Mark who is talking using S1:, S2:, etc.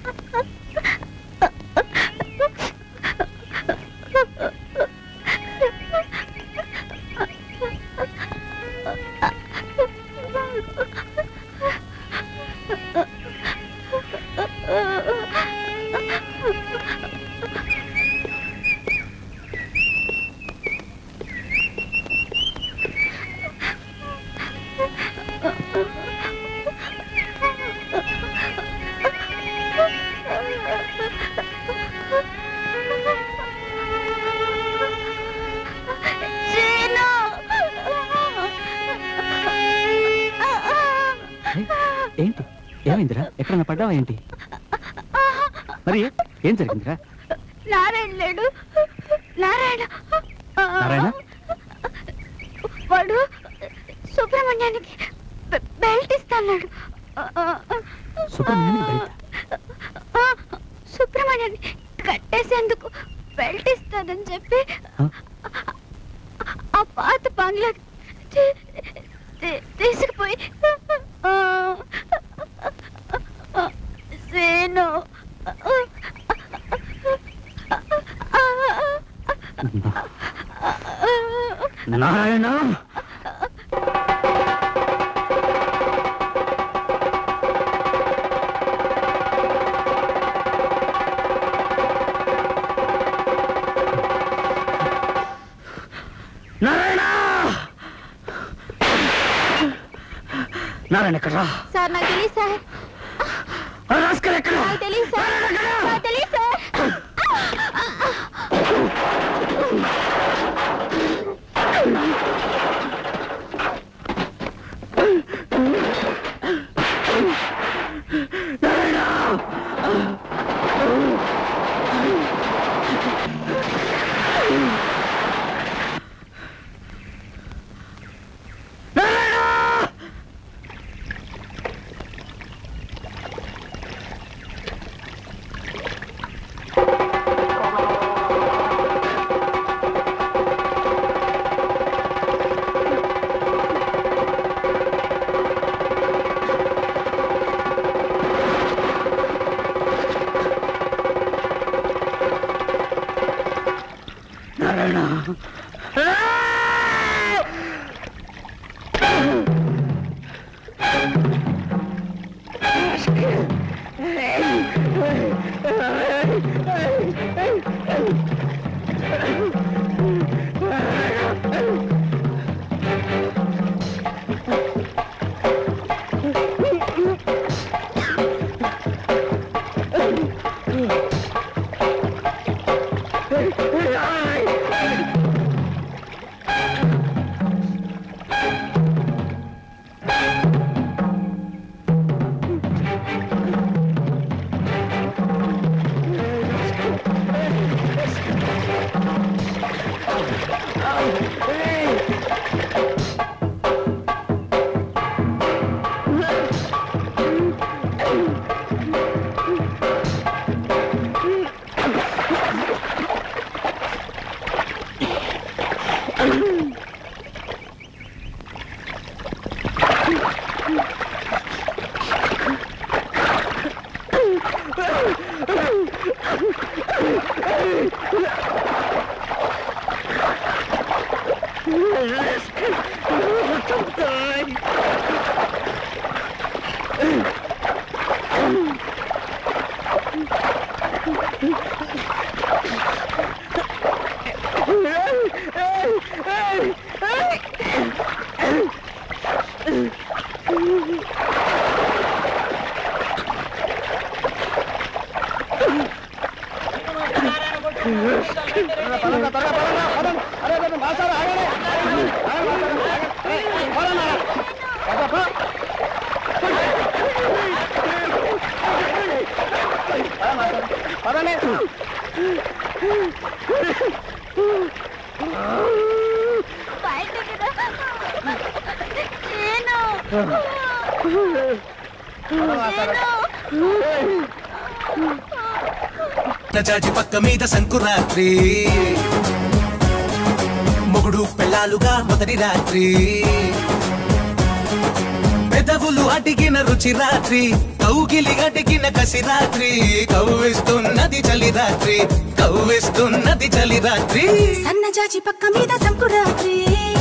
S1: ఏంటి ఏమైందిరా? ఎక్కడన్నా పడ్డావా ఏంటి? మరి ఏం జరిగిందిరా?
S2: నారాయణ లేడు. నారాయణ
S1: నారాయణ
S2: వాడు సుబ్రహ్మణ్యానికి బెల్ట్ ఇస్తాడు. సుబ్రహ్మణ్యాన్ని కట్టేసేందుకు బెల్ట్ ఇస్తానని చెప్పి ఆ పాత బంగ్లా తీసుకుపోయి సేను
S1: నారాయణ నారాయణ ఎక్కడా?
S2: సార్ నాకు తెలియదు సార్. నాకు తెలియదు సార్. నాకు తెలియదు సార్.
S3: చాచి పక్క మీద సంకురాత్రి మొగుడు పెళ్ళాలుగా మొదటి రాత్రి పెదవులు అడిగిన రుచి రాత్రి కౌగిలి అడిగిన కసి రాత్రి కవ్విస్తున్నది చలి రాత్రి కవ్విస్తున్నది చలి రాత్రి
S4: సన్నజాజి పక్క మీద సంకురాత్రి